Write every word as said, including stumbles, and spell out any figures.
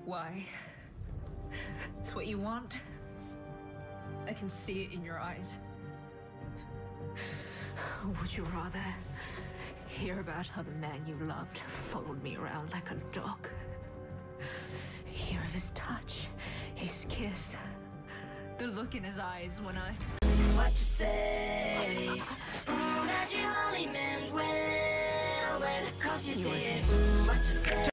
Why? It's what you want. I can see it in your eyes. Would you rather hear about how the man you loved followed me around like a dog? Hear of his touch, his kiss, the look in his eyes when I... What you say? Mm, that you only meant well, well, cause you, you did. Mm, what you say?